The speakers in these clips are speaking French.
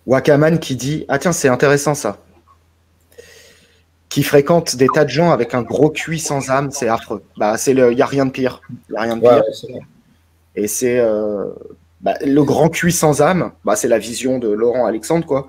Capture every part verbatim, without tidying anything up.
Wakaman qui dit, ah tiens, c'est intéressant ça, qui fréquente des tas de gens avec un gros cul sans âme, c'est affreux. Bah, c'est le, il y a rien de pire. Il y a rien de Ouais, pire. ouais, c'est vrai. Et c'est euh, bah, le grand cul sans âme. Bah, c'est la vision de Laurent Alexandre, quoi.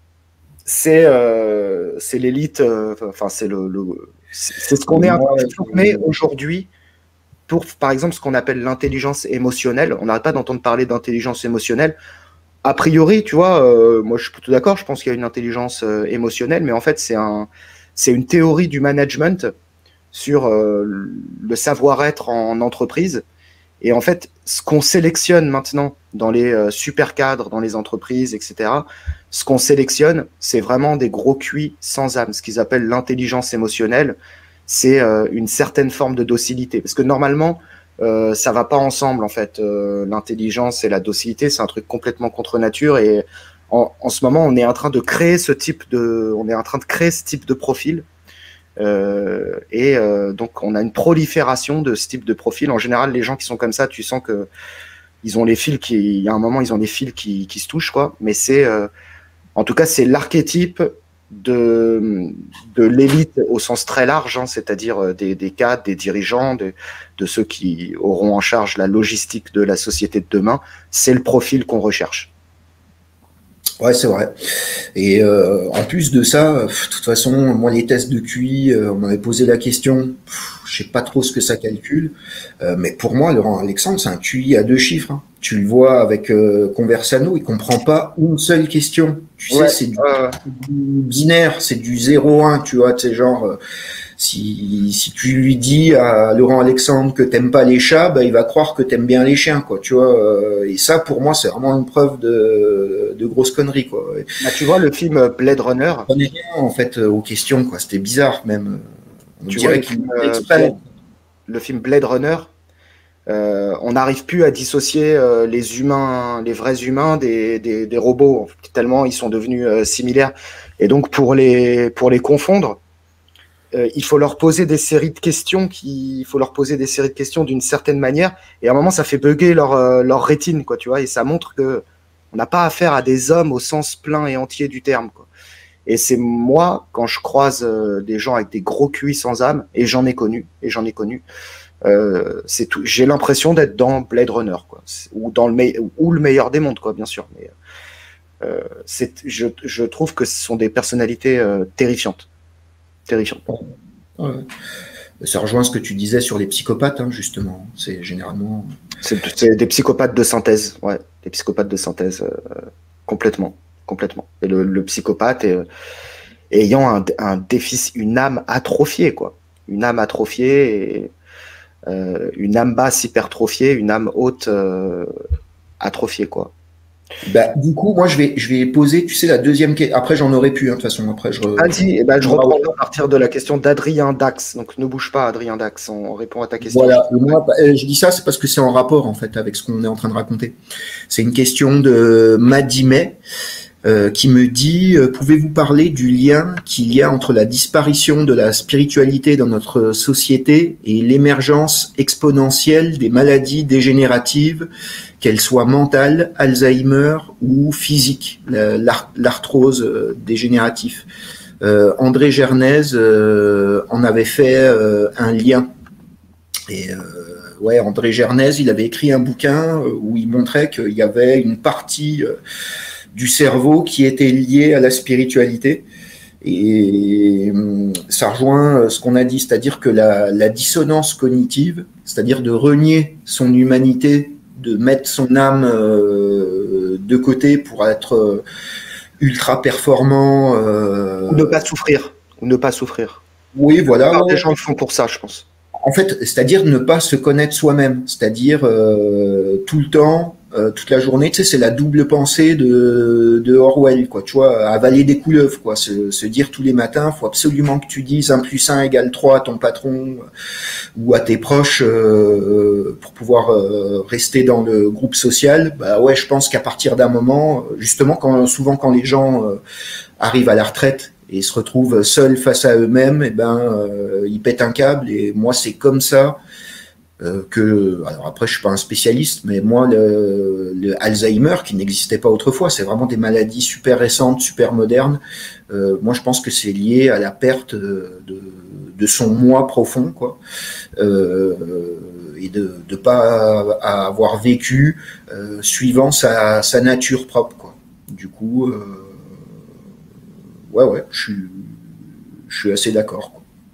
C'est euh, c'est l'élite. Enfin, euh, c'est le, le c'est ce qu'on est en train Moi, de former aujourd'hui pour, par exemple, ce qu'on appelle l'intelligence émotionnelle. On n'arrête pas d'entendre parler d'intelligence émotionnelle. A priori, tu vois, euh, moi je suis plutôt d'accord. Je pense qu'il y a une intelligence euh, émotionnelle, mais en fait, c'est un c'est une théorie du management sur euh, le savoir-être en entreprise. Et en fait, ce qu'on sélectionne maintenant dans les euh, super cadres, dans les entreprises, et cetera, ce qu'on sélectionne, c'est vraiment des gros cuits sans âme, ce qu'ils appellent l'intelligence émotionnelle. C'est euh, une certaine forme de docilité. Parce que normalement, euh, ça va pas ensemble, en fait. Euh, l'intelligence et la docilité, c'est un truc complètement contre nature. Et en, en ce moment, on est en train de créer ce type de, on est en train de créer ce type de profil. Euh, et euh, donc, on a une prolifération de ce type de profil. En général, les gens qui sont comme ça, tu sens que ils ont les fils qui, il y a un moment, ils ont les fils qui, qui se touchent, quoi. Mais c'est, euh, en tout cas, c'est l'archétype de, de l'élite au sens très large, hein, c'est-à-dire des, des cadres, des dirigeants, de, de ceux qui auront en charge la logistique de la société de demain. C'est le profil qu'on recherche. Ouais, c'est vrai. Et euh, en plus de ça, de toute façon, moi les tests de Q I, euh, on m'avait posé la question, pff, je sais pas trop ce que ça calcule, euh, mais pour moi, Laurent Alexandre, c'est un Q I à deux chiffres. Hein. Tu le vois avec euh, Conversano, il comprend pas une seule question. Tu Ouais, sais, c'est du, euh, du binaire, c'est du zéro un, tu vois, c'est genre, euh, si, si tu lui dis à Laurent Alexandre que t'aimes pas les chats, bah, il va croire que t'aimes bien les chiens, quoi, tu vois. euh, Et ça, pour moi, c'est vraiment une preuve de, de grosse connerie, quoi. bah, tu vois le film Blade Runner, On est rien, en fait, euh, aux questions, quoi. C'était bizarre, même. On tu vois dirait le qu'il film, fait euh, exprès. Blade, le film Blade Runner, euh, on n'arrive plus à dissocier euh, les humains, les vrais humains des, des, des robots, tellement ils sont devenus euh, similaires. Et donc pour les, pour les confondre, euh, il faut leur poser des séries de questions, qui, il faut leur poser des séries de questions d'une certaine manière, et à un moment ça fait bugger leur, euh, leur rétine, quoi, tu vois, et ça montre que on n'a pas affaire à des hommes au sens plein et entier du terme, quoi. Et c'est moi, quand je croise euh, des gens avec des gros cuits sans âme, et j'en ai connu, et j'en ai connu, euh, c'est tout. J'ai l'impression d'être dans Blade Runner, quoi, ou dans le me ou le meilleur des mondes, quoi, bien sûr. Mais euh, c'est, je, je trouve que ce sont des personnalités euh, terrifiantes, terrifiantes. Ouais. Ça rejoint ce que tu disais sur les psychopathes, hein, justement. C'est généralement. C'est, c'est des psychopathes de synthèse, ouais, des psychopathes de synthèse, euh, complètement, complètement. Et le, le psychopathe est, ayant un, un déficit, une âme atrophiée, quoi, une âme atrophiée. Et, Euh, une âme basse hypertrophiée, une âme haute euh, atrophiée, quoi. Bah, du coup, moi, je vais, je vais poser, tu sais, la deuxième question. Après, j'en aurais pu, hein, de toute façon. Après, je. Vas-y, eh ben, je reprends à partir de la question d'Adrien Dax. Donc, ne bouge pas, Adrien Dax. On répond à ta question. Voilà. Et moi, je dis ça, c'est parce que c'est en rapport, en fait, avec ce qu'on est en train de raconter. C'est une question de Madimet. Euh, qui me dit euh, pouvez-vous parler du lien qu'il y a entre la disparition de la spiritualité dans notre société et l'émergence exponentielle des maladies dégénératives, qu'elles soient mentales, Alzheimer ou physiques, l'arthrose euh, dégénérative. Euh, André Gernez euh, en avait fait euh, un lien. Et euh, ouais, André Gernez, il avait écrit un bouquin où il montrait qu'il y avait une partie euh, du cerveau qui était lié à la spiritualité. Et ça rejoint ce qu'on a dit, c'est-à-dire que la, la dissonance cognitive, c'est-à-dire de renier son humanité, de mettre son âme euh, de côté pour être ultra performant. Euh... Ou ne pas souffrir. Ou ne pas souffrir. Oui, voilà. La plupart des gens le font pour ça, je pense. En fait, c'est-à-dire ne pas se connaître soi-même, c'est-à-dire euh, tout le temps, euh, toute la journée, tu sais, c'est la double pensée de, de Orwell, quoi, tu vois, avaler des couleuvres, quoi, se, se dire tous les matins, faut absolument que tu dises un plus un égale trois à ton patron ou à tes proches euh, pour pouvoir euh, rester dans le groupe social. Bah ouais, je pense qu'à partir d'un moment, justement, quand souvent quand les gens euh, arrivent à la retraite et se retrouvent seuls face à eux-mêmes, et ben euh, ils pètent un câble. Et moi, c'est comme ça Euh, que, alors après, je suis pas un spécialiste, mais moi, le, le Alzheimer, qui n'existait pas autrefois, c'est vraiment des maladies super récentes, super modernes. Euh, moi, je pense que c'est lié à la perte de, de son moi profond, quoi, euh, et de ne pas avoir vécu euh, suivant sa, sa nature propre, quoi. Du coup, euh, ouais, ouais, je suis, je suis assez d'accord.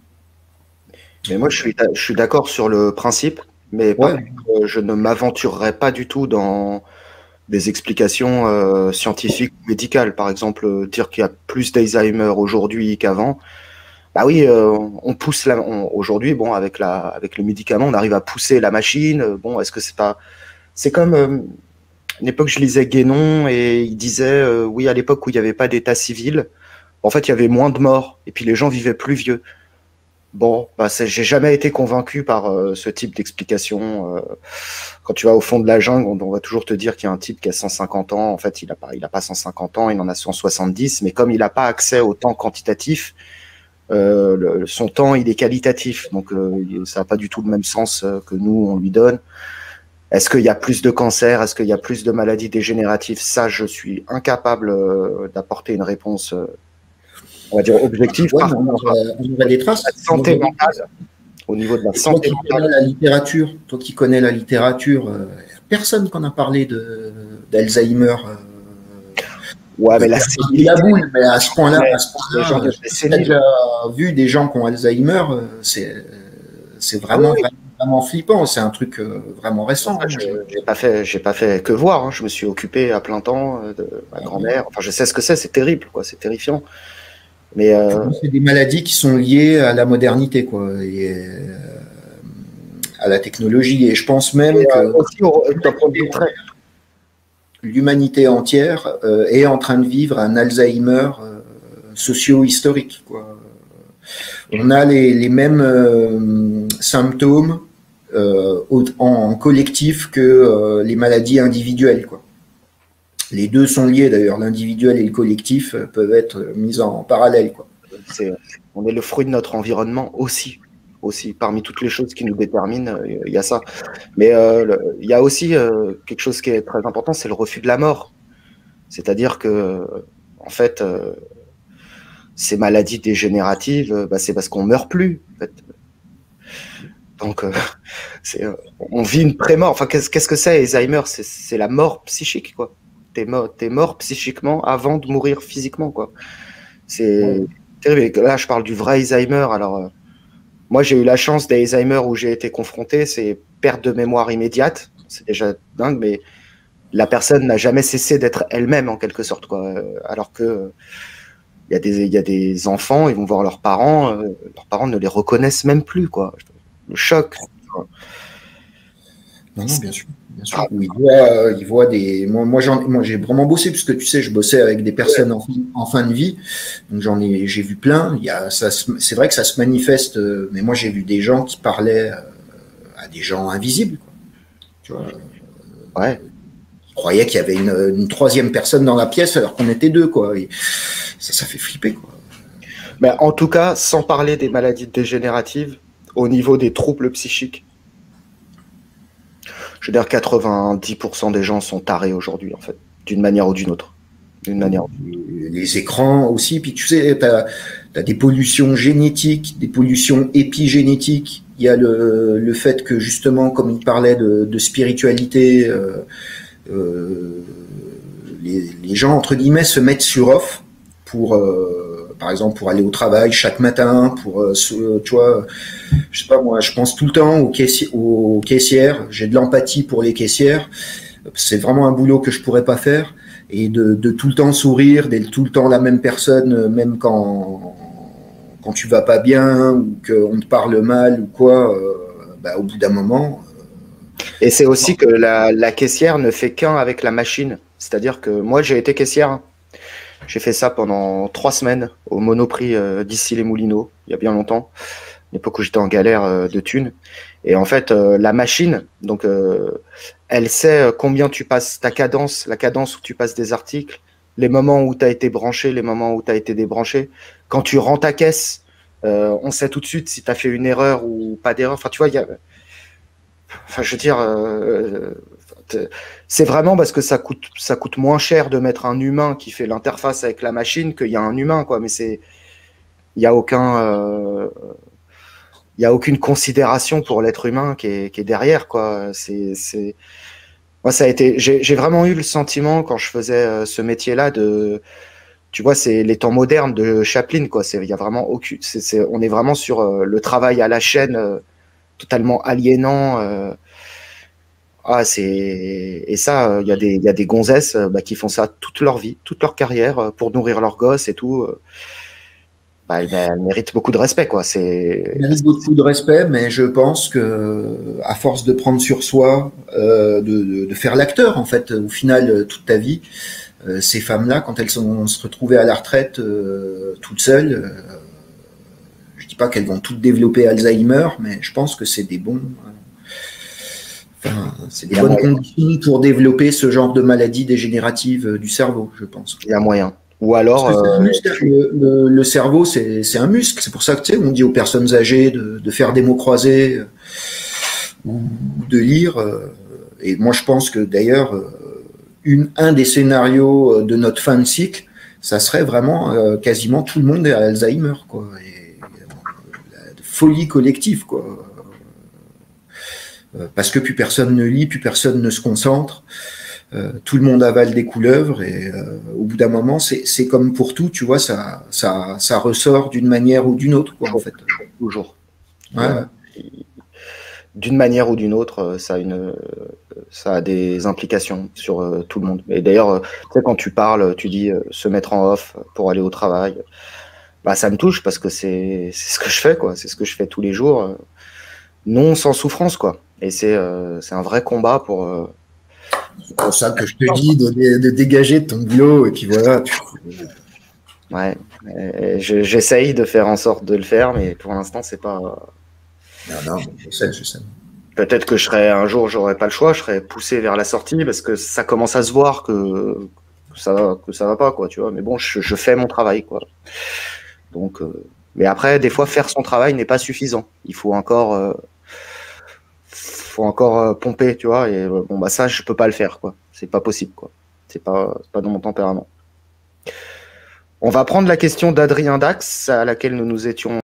Mais moi, je suis, je suis d'accord sur le principe, mais par Ouais. contre, je ne m'aventurerai pas du tout dans des explications euh, scientifiques ou médicales. Par exemple, dire qu'il y a plus d'Alzheimer aujourd'hui qu'avant. Bah oui, euh, on pousse la, on- aujourd'hui, bon, avec la, avec le médicament, on arrive à pousser la machine. Bon, est-ce que c'est pas, c'est comme euh, une époque, je lisais Guénon et il disait, euh, oui, à l'époque où il n'y avait pas d'état civil, en fait, il y avait moins de morts et puis les gens vivaient plus vieux. Bon, bah, c'est- j'ai jamais été convaincu par euh, ce type d'explication. Euh, quand tu vas au fond de la jungle, on, on va toujours te dire qu'il y a un type qui a cent cinquante ans. En fait, il a pas, il a pas cent cinquante ans, il en a cent soixante-dix. Mais comme il n'a pas accès au temps quantitatif, euh, le- son temps, il est qualitatif. Donc, euh, ça n'a pas du tout le même sens euh, que nous, on lui donne. Est-ce qu'il y a plus de cancers? Est-ce qu'il y a plus de maladies dégénératives? Ça, je suis incapable euh, d'apporter une réponse, euh, on va dire, objective. Ouais, Par on contre, aurait, on aurait des traces. la On santé aurait des traces. mentale, au niveau de la Et toi santé qui mentale, connais la littérature, toi qui connais la littérature, euh, personne qu'on a parlé de d'Alzheimer. Euh, ouais, mais de la perdre un peu la sénilité, boule, mais à ce point-là, à ce les gens point-là, de je sais pas si tu as sénile. déjà vu des gens qui ont Alzheimer, euh, c'est c'est Ah oui, vraiment, oui. vraiment, vraiment flippant. C'est un truc euh, vraiment Bon, récent, ça, hein. je Je- j'ai pas fait, j'ai pas fait que voir. Hein. Je me suis occupé à plein temps euh, de ma ah ouais. grand-mère. Enfin, je sais ce que c'est. C'est terrible, quoi. C'est terrifiant. Mais Pour euh, moi, c'est des maladies qui sont liées à la modernité, quoi, et euh, à la technologie. Et je pense et, même euh, que aussi, au- d'un point de vue très, l'humanité entière euh, est en train de vivre un Alzheimer euh, socio-historique, quoi. On a les, les mêmes euh, symptômes euh, au- en, en collectif que euh, les maladies individuelles, quoi. Les deux sont liés d'ailleurs, l'individuel et le collectif euh, peuvent être mis en parallèle, quoi. c'est, on est le fruit de notre environnement aussi. Aussi, parmi toutes les choses qui nous déterminent, euh, il y a ça. Mais euh, le- il y a aussi euh, quelque chose qui est très important, c'est le refus de la mort. C'est-à-dire que, en fait, euh, ces maladies dégénératives, euh, bah, c'est parce qu'on meurt plus. En fait. Donc, euh, c'est, euh, on vit une pré-mort. Enfin, qu'est-ce qu'est-ce que c'est, Alzheimer? C'est c'est la mort psychique, quoi. T'es mort, t'es mort psychiquement avant de mourir physiquement, quoi. Ouais. C'est terrible. Et là, je parle du vrai Alzheimer. Alors, euh, moi, j'ai eu la chance des Alzheimer où j'ai été confronté, c'est perte de mémoire immédiate. C'est déjà dingue, mais la personne n'a jamais cessé d'être elle-même, en quelque sorte, quoi. Euh, Alors que euh, il y a des, il y a des enfants, ils vont voir leurs parents, euh, leurs parents ne les reconnaissent même plus, quoi. Le choc. Non, non, bien sûr, bien sûr. Où ils voient, euh, ils voient des. Moi, moi, j'en- moi, j'ai vraiment bossé puisque tu sais, je bossais avec des personnes en, fin- en fin de vie, donc j'en ai, j'ai vu plein. Il y a, ça, se- c'est vrai que ça se manifeste, euh, mais moi, j'ai vu des gens qui parlaient euh, à des gens invisibles, quoi. Tu vois, Ouais. ils croyaient qu'il y avait une, une troisième personne dans la pièce alors qu'on était deux, quoi. Et ça, ça fait flipper, quoi. Mais en tout cas, sans parler des maladies dégénératives, au niveau des troubles psychiques, je veux dire quatre-vingt-dix pour cent des gens sont tarés aujourd'hui, en fait, d'une manière ou d'une autre. D'une manière. Les écrans aussi, puis tu sais, tu as des pollutions génétiques, des pollutions épigénétiques. Il y a le, le fait que justement, comme il parlait de, de spiritualité, euh, euh, les, les gens, entre guillemets, se mettent sur off pour, euh, par exemple, pour aller au travail chaque matin, pour, euh, se, tu vois, je sais pas moi, je pense tout le temps aux, caissi aux caissières, j'ai de l'empathie pour les caissières, c'est vraiment un boulot que je pourrais pas faire, et de, de tout le temps sourire, d'être tout le temps la même personne, même quand, quand tu vas pas bien, ou qu'on te parle mal, ou quoi, euh, bah, au bout d'un moment... Et c'est aussi que la, la caissière ne fait qu'un avec la machine. C'est-à-dire que moi, j'ai été caissière. J'ai fait ça pendant trois semaines au Monoprix euh, d'ici les Moulineaux, il y a bien longtemps, l'époque où j'étais en galère euh, de thunes. Et en fait, euh, la machine, donc, euh, elle sait combien tu passes ta cadence, la cadence où tu passes des articles, les moments où tu as été branché, les moments où tu as été débranché. Quand tu rends ta caisse, euh, on sait tout de suite si tu as fait une erreur ou pas d'erreur. Enfin, tu vois, il y a, enfin, je veux dire, euh, c'est vraiment parce que ça coûte, ça coûte moins cher de mettre un humain qui fait l'interface avec la machine qu'il y a un humain, quoi. Mais c'est, il y a aucun, euh, il y a aucune considération pour l'être humain qui est, qui est derrière, quoi. C'est, c'est, moi, ça a été, j'ai, j'ai vraiment eu le sentiment quand je faisais euh, ce métier-là de, tu vois, c'est les temps modernes de Chaplin, quoi. C'est, il y a vraiment aucune, c'est, c'est, on est vraiment sur euh, le travail à la chaîne euh, totalement aliénant. Euh, ah, c'est, et ça, euh, il y a des, il y a des gonzesses euh, bah, qui font ça toute leur vie, toute leur carrière euh, pour nourrir leurs gosses et tout. Euh, bah, elles, elles méritent beaucoup de respect, quoi. C'est, Il mérite beaucoup de respect, mais je pense que à force de prendre sur soi, euh, de, de, de faire l'acteur, en fait, au final, toute ta vie, euh, ces femmes-là, quand elles sont se retrouver à la retraite euh, toutes seules, euh, je dis pas qu'elles vont toutes développer Alzheimer, mais je pense que c'est des bons, enfin, c'est des bonnes moyen. conditions pour développer ce genre de maladie dégénérative du cerveau, je pense. Il y a moyen. Ou alors, euh, le, le, le cerveau, c'est un muscle. C'est pour ça que tu sais, on dit aux personnes âgées de, de faire des mots croisés euh, ou de lire. Euh, et moi, je pense que d'ailleurs, euh, un des scénarios de notre fin de cycle, ça serait vraiment euh, quasiment tout le monde est à Alzheimer, quoi. Et, euh, la folie collective, quoi. Euh, parce que plus personne ne lit, plus personne ne se concentre. Euh, tout le monde avale des couleuvres et euh, au bout d'un moment, c'est comme pour tout, tu vois, ça, ça, ça ressort d'une manière ou d'une autre, quoi, en fait. Toujours. Ouais. Ouais. D'une manière ou d'une autre, ça a, une, ça a des implications sur euh, tout le monde. Et d'ailleurs, euh, tu sais, quand tu parles, tu dis euh, se mettre en off pour aller au travail. Bah, ça me touche parce que c'est ce que je fais, quoi. C'est ce que je fais tous les jours, euh, non sans souffrance, quoi. Et c'est euh, c'est un vrai combat pour. Euh, C'est pour ça que je te dis de, de dégager de ton boulot et puis voilà. Tu... Ouais, j'essaye de faire en sorte de le faire, mais pour l'instant, c'est pas. Non, non, je sais, je sais. Peut-être que je serai un jour, j'aurai pas le choix, je serai poussé vers la sortie parce que ça commence à se voir que, que ça va, que ça va pas, quoi, tu vois. Mais bon, je, je fais mon travail, quoi. Donc, euh... mais après, des fois, faire son travail n'est pas suffisant. Il faut encore. Euh... faut encore euh, pomper, tu vois, et euh, bon, bah ça, je peux pas le faire, quoi. C'est pas possible, quoi. C'est pas, pas dans mon tempérament. On va prendre la question d'Adrien Dax, à laquelle nous nous étions